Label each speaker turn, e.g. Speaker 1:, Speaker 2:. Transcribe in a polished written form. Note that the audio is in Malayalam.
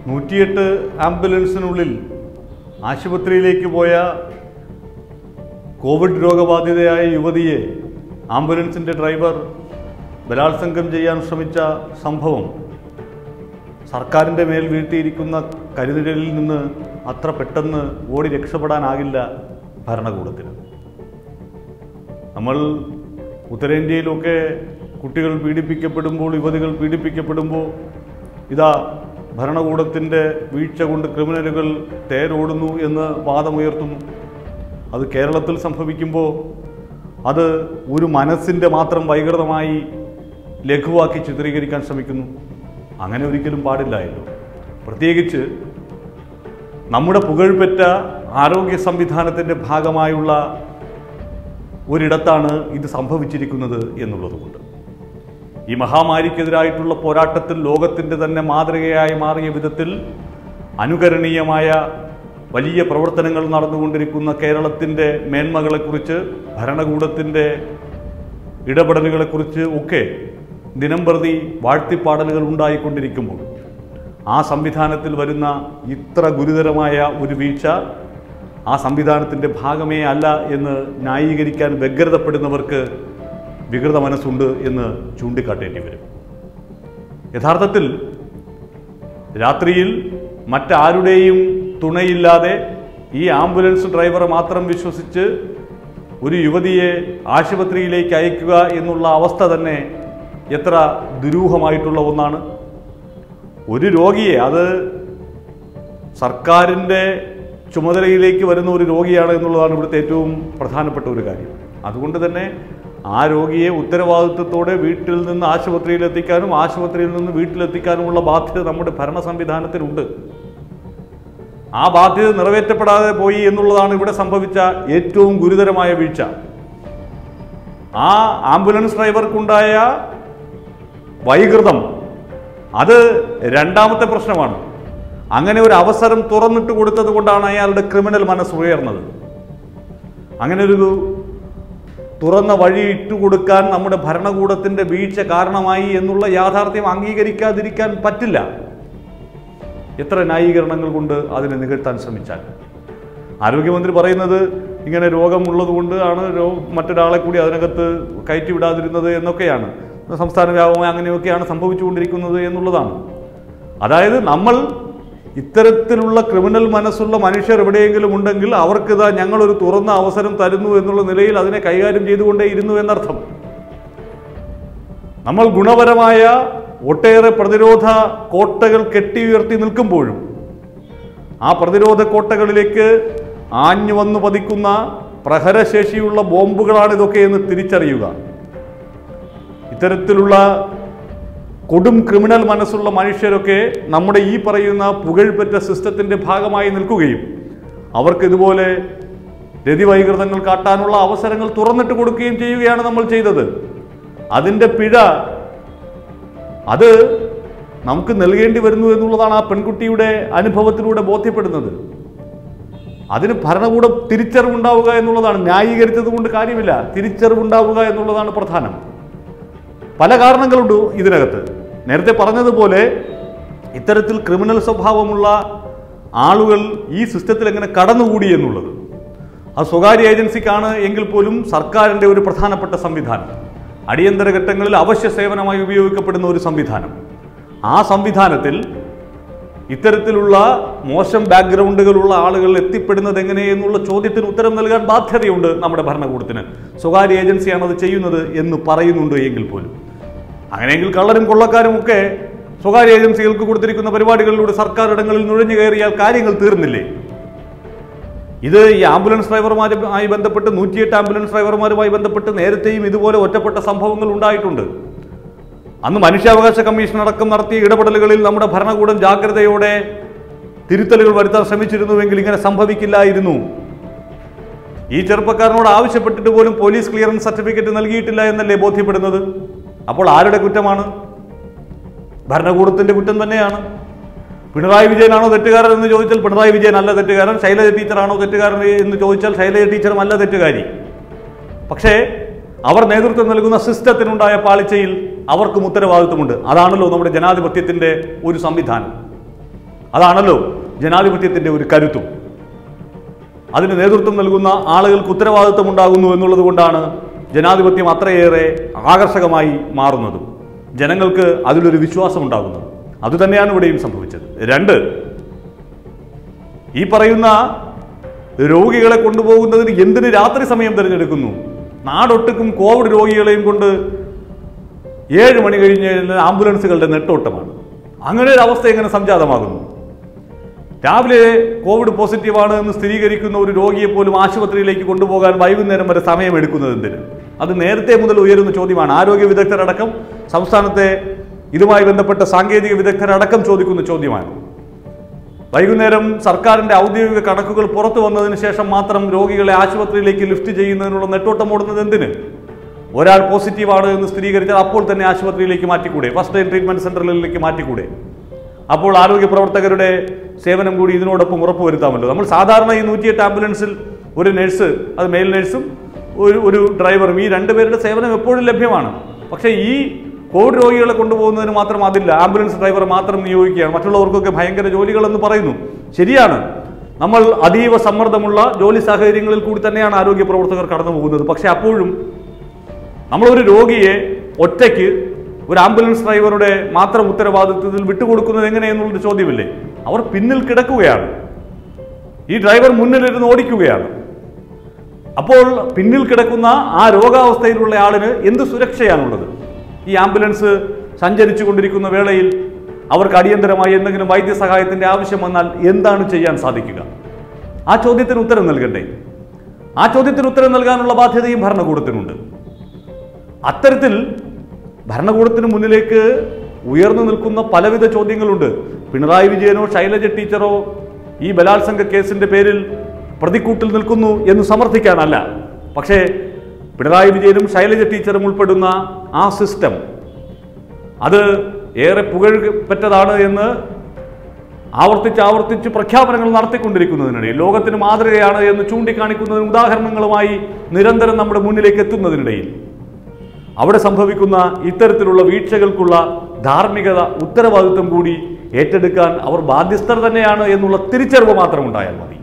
Speaker 1: 108 ആംബുലൻസിനുള്ളിൽ ആശുപത്രിയിലേക്ക് പോയ കോവിഡ് രോഗബാധിതയായ യുവതിയെ ആംബുലൻസിൻ്റെ ഡ്രൈവർ ബലാത്സംഗം ചെയ്യാൻ ശ്രമിച്ച സംഭവം സർക്കാരിൻ്റെ മേൽ വീഴ്ത്തിയിരിക്കുന്ന കരുതലിൽ നിന്ന് അത്ര പെട്ടെന്ന് ഓടി രക്ഷപ്പെടാനാകില്ല ഭരണകൂടത്തിന്. നമ്മൾ ഉത്തരേന്ത്യയിലൊക്കെ കുട്ടികൾ പീഡിപ്പിക്കപ്പെടുമ്പോൾ, യുവതികൾ പീഡിപ്പിക്കപ്പെടുമ്പോൾ ഇതാ ഭരണകൂടത്തിൻ്റെ വീഴ്ച കൊണ്ട് ക്രിമിനലുകൾ തേരോടുന്നു എന്ന് വാദമുയർത്തുന്നു. അത് കേരളത്തിൽ സംഭവിക്കുമ്പോൾ അത് ഒരു മനസ്സിൻ്റെ മാത്രം വൈകൃതമായി ലഘുവാക്കി ചിത്രീകരിക്കാൻ ശ്രമിക്കുന്നു. അങ്ങനെ ഒരിക്കലും പാടില്ലായല്ലോ. പ്രത്യേകിച്ച് നമ്മുടെ പുകഴ്പെറ്റ ആരോഗ്യ സംവിധാനത്തിൻ്റെ ഭാഗമായുള്ള ഒരിടത്താണ് ഇത് സംഭവിച്ചിരിക്കുന്നത് എന്നുള്ളതുകൊണ്ട് ഈ മഹാമാരിക്കെതിരായിട്ടുള്ള പോരാട്ടത്തിൽ ലോകത്തിൻ്റെ തന്നെ മാതൃകയായി മാറിയ വിധത്തിൽ അനുകരണീയമായ വലിയ പ്രവർത്തനങ്ങൾ നടന്നുകൊണ്ടിരിക്കുന്ന കേരളത്തിൻ്റെ മേന്മകളെക്കുറിച്ച്, ഭരണകൂടത്തിൻ്റെ ഇടപെടലുകളെക്കുറിച്ച് ഒക്കെ ദിനംപ്രതി വാഴ്ത്തിപ്പാടലുകൾ ഉണ്ടായിക്കൊണ്ടിരിക്കുമ്പോൾ ആ സംവിധാനത്തിൽ വരുന്ന ഇത്ര ഗുരുതരമായ ഒരു വീഴ്ച ആ സംവിധാനത്തിൻ്റെ ഭാഗമേ അല്ല എന്ന് ന്യായീകരിക്കാൻ വ്യഗ്രതപ്പെടുന്നവർക്ക് വികൃത മനസ്സുണ്ട് എന്ന് ചൂണ്ടിക്കാട്ടേണ്ടി വരും. യഥാർത്ഥത്തിൽ രാത്രിയിൽ മറ്റാരുടെയും തുണയില്ലാതെ ഈ ആംബുലൻസ് ഡ്രൈവറെ മാത്രം വിശ്വസിച്ച് ഒരു യുവതിയെ ആശുപത്രിയിലേക്ക് അയക്കുക എന്നുള്ള അവസ്ഥ തന്നെ എത്ര ദുരൂഹമായിട്ടുള്ള ഒന്നാണ്. ഒരു രോഗിയെ, അത് സർക്കാരിൻ്റെ ചുമതലയിലേക്ക് വരുന്ന ഒരു രോഗിയാണ് എന്നുള്ളതാണ് ഇവിടുത്തെ ഏറ്റവും പ്രധാനപ്പെട്ട ഒരു കാര്യം. അതുകൊണ്ട് തന്നെ ആ രോഗിയെ ഉത്തരവാദിത്വത്തോടെ വീട്ടിൽ നിന്ന് ആശുപത്രിയിലെത്തിക്കാനും ആശുപത്രിയിൽ നിന്ന് വീട്ടിലെത്തിക്കാനുമുള്ള ബാധ്യത നമ്മുടെ ഭരണ സംവിധാനത്തിനുണ്ട്. ആ ബാധ്യത നിറവേറ്റപ്പെടാതെ പോയി എന്നുള്ളതാണ് ഇവിടെ സംഭവിച്ച ഏറ്റവും ഗുരുതരമായ വീഴ്ച. ആ ആംബുലൻസ് ഡ്രൈവർക്കുണ്ടായ വൈകൃതം അത് രണ്ടാമത്തെ പ്രശ്നമാണ്. അങ്ങനെ ഒരു അവസരം തുറന്നിട്ട് കൊടുത്തത് കൊണ്ടാണ് അയാളുടെ ക്രിമിനൽ മനസ്സ് ഉയർന്നത്. അങ്ങനെ ഒരു തുറന്ന വഴി ഇട്ടുകൊടുക്കാൻ നമ്മുടെ ഭരണകൂടത്തിൻ്റെ വീഴ്ച കാരണമായി എന്നുള്ള യാഥാർത്ഥ്യം അംഗീകരിക്കാതിരിക്കാൻ പറ്റില്ല. എത്ര ന്യായീകരണങ്ങൾ കൊണ്ട് അതിനെ നികത്താൻ ശ്രമിച്ചാൽ. ആരോഗ്യമന്ത്രി പറയുന്നത് ഇങ്ങനെ രോഗമുള്ളത് കൊണ്ട് ആണ് മറ്റൊരാളെ കൂടി അതിനകത്ത് കയറ്റിവിടാതിരുന്നത് എന്നൊക്കെയാണ്. സംസ്ഥാന വ്യാപകമായി അങ്ങനെയൊക്കെയാണ് സംഭവിച്ചുകൊണ്ടിരിക്കുന്നത് എന്നുള്ളതാണ്. അതായത് നമ്മൾ ഇത്തരത്തിലുള്ള ക്രിമിനൽ മനസ്സുള്ള മനുഷ്യർ എവിടെയെങ്കിലും ഉണ്ടെങ്കിൽ അവർക്കിതാ ഞങ്ങളൊരു തുറന്ന അവസരം തരുന്നു എന്നുള്ള നിലയിൽ അതിനെ കൈകാര്യം ചെയ്തുകൊണ്ടേയിരുന്നു എന്നർത്ഥം. നമ്മൾ ഗുണപരമായ ഒട്ടേറെ പ്രതിരോധ കോട്ടകൾ കെട്ടിയുയർത്തി നിൽക്കുമ്പോഴും ആ പ്രതിരോധ കോട്ടകളിലേക്ക് ആഞ്ഞു വന്നു പതിക്കുന്ന പ്രഹരശേഷിയുള്ള ബോംബുകളാണ് ഇതൊക്കെ എന്ന് തിരിച്ചറിയുക. ഇത്തരത്തിലുള്ള കൊടും ക്രിമിനൽ മനസ്സുള്ള മനുഷ്യരൊക്കെ നമ്മുടെ ഈ പറയുന്ന പുകഴ്പെറ്റ സിസ്റ്റത്തിൻ്റെ ഭാഗമായി നിൽക്കുകയും അവർക്ക് ഇതുപോലെ രതിവൈകൃതങ്ങൾ കാട്ടാനുള്ള അവസരങ്ങൾ തുറന്നിട്ട് കൊടുക്കുകയും ചെയ്യുകയാണ് നമ്മൾ ചെയ്തത്. അതിൻ്റെ പിഴ അത് നമുക്ക് നൽകേണ്ടി വരുന്നു എന്നുള്ളതാണ് ആ പെൺകുട്ടിയുടെ അനുഭവത്തിലൂടെ ബോധ്യപ്പെടുന്നത്. അതിന് ഭരണകൂടം തിരിച്ചറിവുണ്ടാവുക എന്നുള്ളതാണ്. ന്യായീകരിച്ചത് കൊണ്ട് കാര്യമില്ല, തിരിച്ചറിവുണ്ടാവുക എന്നുള്ളതാണ് പ്രധാനം. പല കാരണങ്ങളുണ്ട് ഇതിനകത്ത്. നേരത്തെ പറഞ്ഞതുപോലെ ഇത്തരത്തിൽ ക്രിമിനൽ സ്വഭാവമുള്ള ആളുകൾ ഈ സിസ്റ്റത്തിൽ എങ്ങനെ കടന്നുകൂടി എന്നുള്ളത് അത് സ്വകാര്യ ഏജൻസിക്കാണ് എങ്കിൽ പോലും സർക്കാരിൻ്റെ ഒരു പ്രധാനപ്പെട്ട സംവിധാനം, അടിയന്തര ഘട്ടങ്ങളിൽ അവശ്യ സേവനമായി ഉപയോഗിക്കപ്പെടുന്ന ഒരു സംവിധാനം. ആ സംവിധാനത്തിൽ ഇത്തരത്തിലുള്ള മോശം ബാക്ക്ഗ്രൗണ്ടുകളുള്ള ആളുകൾ എത്തിപ്പെടുന്നത് എങ്ങനെ എന്നുള്ള ചോദ്യത്തിന് ഉത്തരം നൽകാൻ ബാധ്യതയുണ്ട് നമ്മുടെ ഭരണകൂടത്തിന്. സ്വകാര്യ ഏജൻസിയാണ് അത് ചെയ്യുന്നത് എന്ന് പറയുന്നുണ്ട് എങ്കിൽ പോലും അങ്ങനെയെങ്കിൽ കള്ളരും കൊള്ളക്കാരും ഒക്കെ സ്വകാര്യ ഏജൻസികൾക്ക് കൊടുത്തിരിക്കുന്ന പരിപാടികളിലൂടെ സർക്കാർ ഇടങ്ങളിൽ നുഴഞ്ഞു കയറിയാൽ കാര്യങ്ങൾ തീർന്നില്ലേ? ഇത് ഈ ആംബുലൻസ് ഡ്രൈവർമാരുമായി ബന്ധപ്പെട്ട് 108 ആംബുലൻസ് ഡ്രൈവർമാരുമായി ബന്ധപ്പെട്ട് നേരത്തെയും ഇതുപോലെ ഒറ്റപ്പെട്ട സംഭവങ്ങൾ ഉണ്ടായിട്ടുണ്ട്. അന്ന് മനുഷ്യാവകാശ കമ്മീഷൻ അടക്കം നടത്തിയ ഇടപെടലുകളിൽ നമ്മുടെ ഭരണകൂടം ജാഗ്രതയോടെ തിരുത്തലുകൾ വരുത്താൻ ശ്രമിച്ചിരുന്നുവെങ്കിൽ ഇങ്ങനെ സംഭവിക്കില്ലായിരുന്നു. ഈ ചെറുപ്പക്കാരനോട് ആവശ്യപ്പെട്ടിട്ട് പോലും പോലീസ് ക്ലിയറൻസ് സർട്ടിഫിക്കറ്റ് നൽകിയിട്ടില്ല എന്നല്ലേ ബോധ്യപ്പെടുന്നത്? അപ്പോൾ ആരുടെ കുറ്റമാണ്? ഭരണകൂടത്തിൻ്റെ കുറ്റം തന്നെയാണ്. പിണറായി വിജയനാണോ തെറ്റുകാരൻ എന്ന് ചോദിച്ചാൽ പിണറായി വിജയൻ അല്ല തെറ്റുകാരൻ. ശൈലജ ടീച്ചറാണോ തെറ്റുകാരൻ എന്ന് ചോദിച്ചാൽ ശൈലജ ടീച്ചറും അല്ല തെറ്റുകാരി. പക്ഷേ അവർ നേതൃത്വം നൽകുന്ന സിസ്റ്റത്തിനുണ്ടായ പാളിച്ചയിൽ അവർക്കും ഉത്തരവാദിത്വമുണ്ട്. അതാണല്ലോ നമ്മുടെ ജനാധിപത്യത്തിൻ്റെ ഒരു സംവിധാനം. അതാണല്ലോ ജനാധിപത്യത്തിൻ്റെ ഒരു കരുത്തും. അതിന് നേതൃത്വം നൽകുന്ന ആളുകൾക്ക് ഉത്തരവാദിത്വം ഉണ്ടാകുന്നു എന്നുള്ളത് കൊണ്ടാണ് ജനാധിപത്യം അത്രയേറെ ആകർഷകമായി മാറുന്നത്, ജനങ്ങൾക്ക് അതിലൊരു വിശ്വാസം ഉണ്ടാകുന്നത്. അതുതന്നെയാണ് ഇവിടെയും സംഭവിച്ചത്. 2, ഈ പറയുന്ന രോഗികളെ കൊണ്ടുപോകുന്നതിന് എന്തിന് രാത്രി സമയം തിരഞ്ഞെടുക്കുന്നു? നാടൊട്ടുക്കും കോവിഡ് രോഗികളെയും കൊണ്ട് 7 മണി കഴിഞ്ഞ് ആംബുലൻസുകളുടെ നെട്ടോട്ടമാണ്. അങ്ങനെ ഒരു അവസ്ഥ എങ്ങനെ സംജാതമാകുന്നു? രാവിലെ കോവിഡ് പോസിറ്റീവാണ് എന്ന് സ്ഥിരീകരിക്കുന്ന ഒരു രോഗിയെ പോലും ആശുപത്രിയിലേക്ക് കൊണ്ടുപോകാൻ വൈകുന്നേരം വരെ സമയമെടുക്കുന്നത് എന്തിന്? അത് നേരത്തെ മുതൽ ഉയരുന്ന ചോദ്യമാണ്. ആരോഗ്യ വിദഗ്ധരടക്കം, സംസ്ഥാനത്തെ ഇതുമായി ബന്ധപ്പെട്ട സാങ്കേതിക വിദഗ്ധരടക്കം ചോദിക്കുന്ന ചോദ്യമാണ്. വൈകുന്നേരം സർക്കാരിൻ്റെ ഔദ്യോഗിക കണക്കുകൾ പുറത്തു വന്നതിന് ശേഷം മാത്രം രോഗികളെ ആശുപത്രിയിലേക്ക് ലിഫ്റ്റ് ചെയ്യുന്നതിനുള്ള നെട്ടോട്ടം ഓടുന്നത് എന്തിന്? ഒരാൾ പോസിറ്റീവാണ് എന്ന് സ്ഥിരീകരിച്ചാൽ അപ്പോൾ തന്നെ ആശുപത്രിയിലേക്ക് മാറ്റിക്കൂടെ? ഫസ്റ്റ് ലൈൻ ട്രീറ്റ്മെൻറ്റ് സെൻ്ററുകളിലേക്ക് മാറ്റിക്കൂടെ? അപ്പോൾ ആരോഗ്യ പ്രവർത്തകരുടെ സേവനം കൂടി ഇതിനോടൊപ്പം ഉറപ്പുവരുത്താമല്ലോ. നമ്മൾ സാധാരണ ഈ 108 ആംബുലൻസിൽ ഒരു നഴ്സ്, അത് മെയിൽ നഴ്സും ഒരു ഡ്രൈവറും, ഈ 2 പേരുടെ സേവനം എപ്പോഴും ലഭ്യമാണ്. പക്ഷേ ഈ കോവിഡ് രോഗികളെ കൊണ്ടുപോകുന്നതിന് മാത്രം അതില്ല, ആംബുലൻസ് ഡ്രൈവർ മാത്രം നിയോഗിക്കുകയാണ്. മറ്റുള്ളവർക്കൊക്കെ ഭയങ്കര ജോലികളെന്ന് പറയുന്നു. ശരിയാണ്, നമ്മൾ അതീവ സമ്മർദ്ദമുള്ള ജോലി സാഹചര്യങ്ങളിൽ കൂടി തന്നെയാണ് ആരോഗ്യ പ്രവർത്തകർ കടന്നു പോകുന്നത്. പക്ഷേ അപ്പോഴും നമ്മളൊരു രോഗിയെ ഒറ്റയ്ക്ക് ഒരു ആംബുലൻസ് ഡ്രൈവറുടെ മാത്രം ഉത്തരവാദിത്വത്തിൽ വിട്ടുകൊടുക്കുന്നത് എങ്ങനെയെന്നുള്ളൊരു ചോദ്യമില്ലേ? അവർ പിന്നിൽ കിടക്കുകയാണ്, ഈ ഡ്രൈവർ മുന്നിലിരുന്ന് ഓടിക്കുകയാണ്. അപ്പോൾ പിന്നിൽ കിടക്കുന്ന ആ രോഗാവസ്ഥയിലുള്ള ആളിന് എന്ത് സുരക്ഷയാണുള്ളത്? ഈ ആംബുലൻസ് സഞ്ചരിച്ചു കൊണ്ടിരിക്കുന്ന വേളയിൽ അവർക്ക് അടിയന്തരമായി എന്തെങ്കിലും വൈദ്യസഹായത്തിൻ്റെ ആവശ്യം വന്നാൽ എന്താണ് ചെയ്യാൻ സാധിക്കുക? ആ ചോദ്യത്തിന് ഉത്തരം നൽകണ്ടേ? ആ ചോദ്യത്തിന് ഉത്തരം നൽകാനുള്ള ബാധ്യതയും ഭരണകൂടത്തിനുണ്ട്. അത്തരത്തിൽ ഭരണകൂടത്തിന് മുന്നിലേക്ക് ഉയർന്നു നിൽക്കുന്ന പലവിധ ചോദ്യങ്ങളുണ്ട്. പിണറായി വിജയനോ ശൈലജ ടീച്ചറോ ഈ ബലാത്സംഗ കേസിൻ്റെ പേരിൽ പ്രതിക്കൂട്ടിൽ നിൽക്കുന്നു എന്ന് സമർത്ഥിക്കാനല്ല. പക്ഷേ പിണറായി വിജയനും ശൈലജ ടീച്ചറും ഉൾപ്പെടുന്ന ആ സിസ്റ്റം അത് ഏറെ പുകഴ്പെറ്റതാണ് എന്ന് ആവർത്തിച്ച് പ്രഖ്യാപനങ്ങൾ നടത്തിക്കൊണ്ടിരിക്കുന്നതിനിടയിൽ, ലോകത്തിന് മാതൃകയാണ് എന്ന് ചൂണ്ടിക്കാണിക്കുന്നതിന് ഉദാഹരണങ്ങളുമായി നിരന്തരം നമ്മുടെ മുന്നിലേക്ക് എത്തുന്നതിനിടയിൽ അവിടെ സംഭവിക്കുന്ന ഇത്തരത്തിലുള്ള വീഴ്ചകൾക്കുള്ള ധാർമ്മികത, ഉത്തരവാദിത്വം കൂടി ഏറ്റെടുക്കാൻ അവർ ബാധ്യസ്ഥർ തന്നെയാണ് എന്നുള്ള തിരിച്ചറിവ് മാത്രം ഉണ്ടായാൽ മതി.